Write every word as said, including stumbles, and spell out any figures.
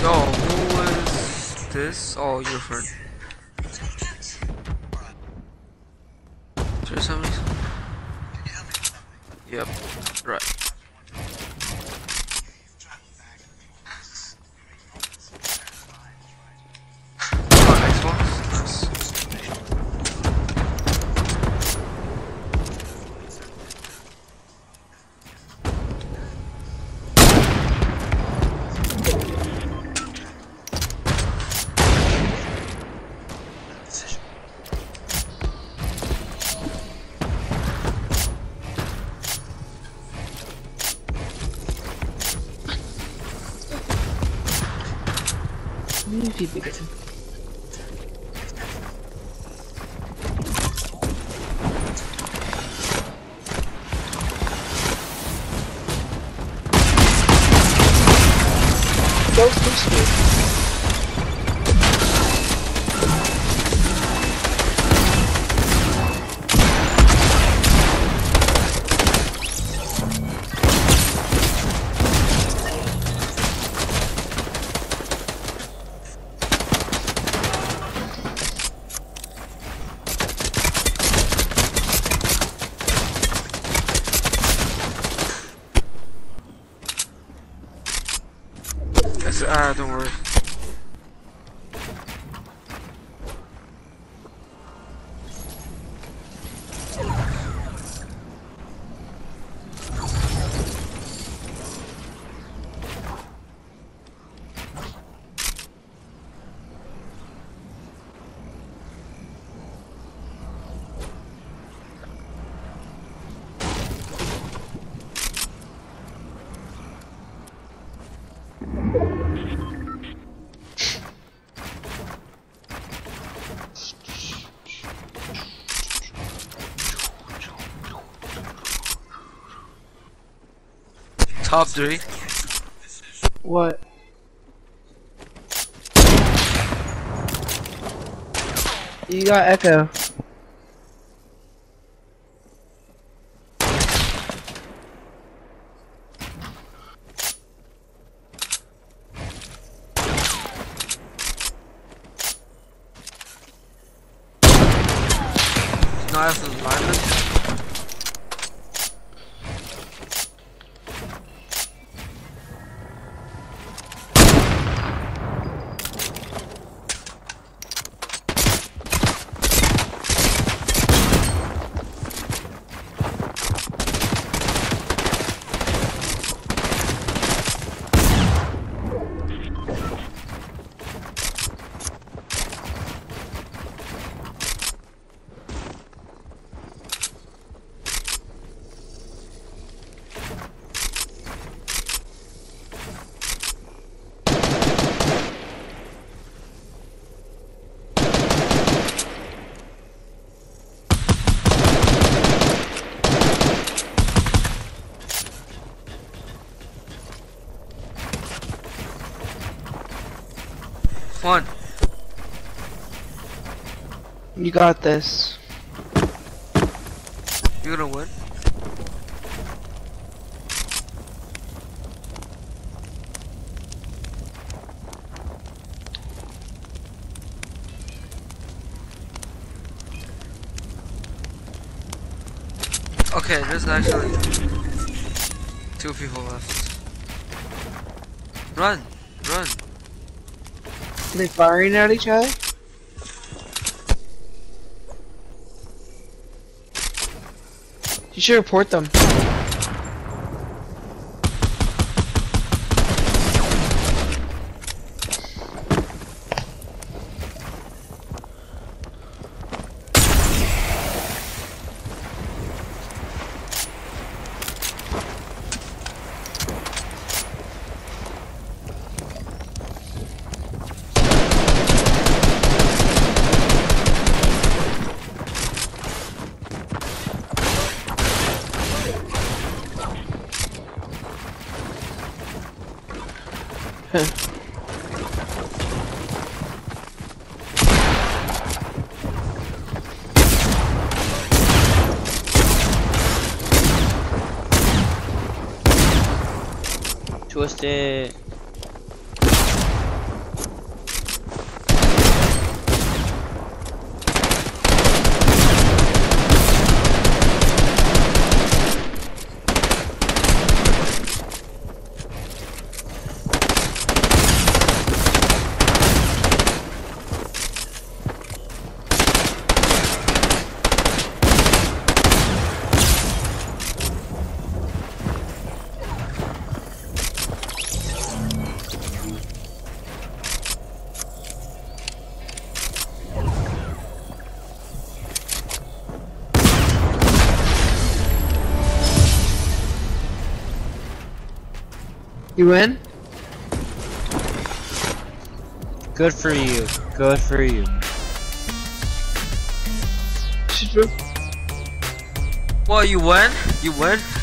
Yo, who is this? Oh, your friend. Is there somebody? Yep, right. Oh, Xbox? Nice. Easy bigger. Go push me. Ah, don't worry. Top three. What? You got echo. Nice alignment. One. You got this. You're gonna win. Okay, there's actually two people left. Run! Run! Are they firing at each other? You should report them. Twisted. You win? Good for you. Good for you. Should we- Well, you win? You win?